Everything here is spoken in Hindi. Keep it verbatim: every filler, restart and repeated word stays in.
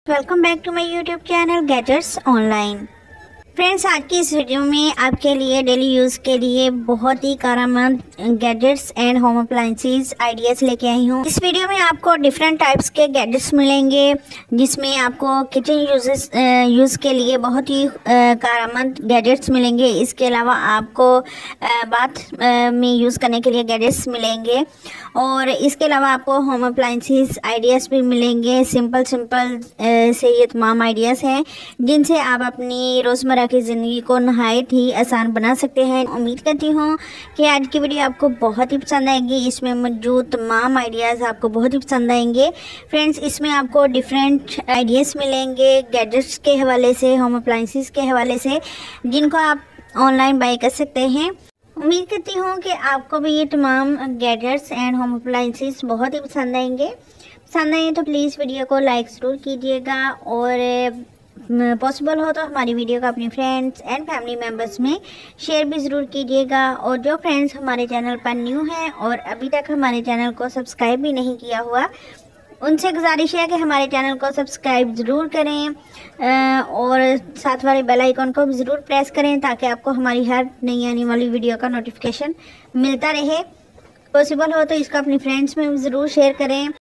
Welcome back to my YouTube channel gadgets online. Friends, आज की इस वीडियो में आपके लिए डेली यूज़ के लिए बहुत ही कारआमद gadgets and home appliances ideas लेके आई हूँ। इस वीडियो में आपको डिफरेंट टाइप्स के गैजेट्स मिलेंगे, जिसमें आपको किचन यूजेस यूज़ के लिए बहुत ही कारआमद गैजेट्स मिलेंगे। इसके अलावा आपको बाथ में यूज़ करने के लिए गैजेट्स मिलेंगे और इसके अलावा आपको होम अप्लायंसेस आइडियाज़ भी मिलेंगे। सिंपल सिंपल से ये तमाम आइडियाज़ हैं जिनसे आप अपनी रोज़मर्रा की ज़िंदगी को नहायत ही आसान बना सकते हैं। उम्मीद करती हूँ कि आज की वीडियो आपको बहुत ही पसंद आएगी। इसमें मौजूद तमाम आइडियाज़ आपको बहुत ही पसंद आएंगे। फ्रेंड्स, इसमें आपको डिफरेंट आइडियाज़ मिलेंगे गैजेट्स के हवाले से, होम अप्लायंसेस के हवाले से, जिनको आप ऑनलाइन बाई कर सकते हैं। उम्मीद करती हूँ कि आपको भी ये तमाम गैजेट्स एंड होम अप्लायंसेस बहुत ही पसंद आएंगे। पसंद आए तो प्लीज़ वीडियो को लाइक ज़रूर कीजिएगा और पॉसिबल हो तो हमारी वीडियो को अपनी फ्रेंड्स एंड फैमिली मेम्बर्स में शेयर भी ज़रूर कीजिएगा। और जो फ्रेंड्स हमारे चैनल पर न्यू हैं और अभी तक हमारे चैनल को सब्सक्राइब भी नहीं किया हुआ, उनसे गुजारिश है कि हमारे चैनल को सब्सक्राइब ज़रूर करें और साथ वाले बेल आइकन को भी ज़रूर प्रेस करें ताकि आपको हमारी हर नई आने वाली वीडियो का नोटिफिकेशन मिलता रहे। पॉसिबल हो तो इसको अपनी फ्रेंड्स में ज़रूर शेयर करें।